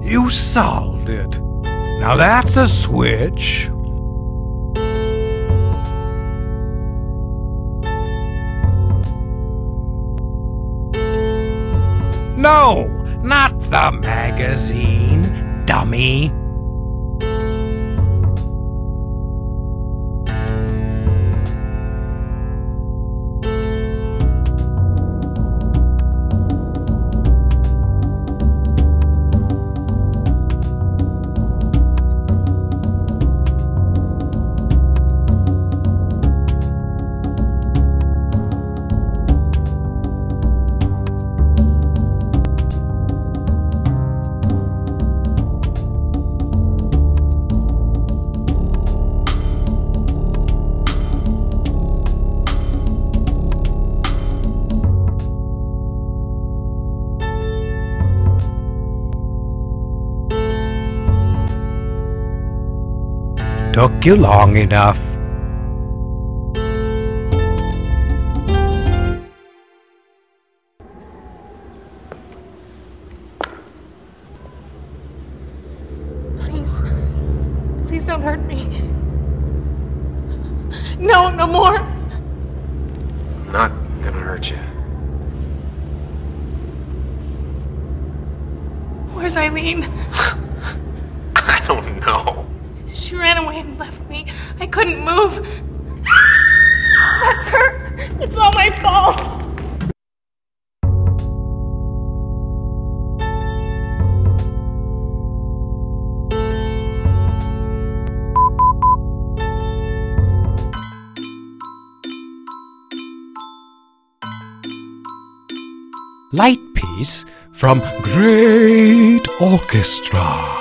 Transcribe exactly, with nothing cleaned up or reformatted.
You solved it. Now that's a switch. No, not the magazine, dummy. Took you long enough. Please, please don't hurt me. No, no more. I'm not gonna hurt you. Where's Eileen? I don't know. She ran away and left me. I couldn't move. That's her. It's all my fault. Light piece from Great Orchestra.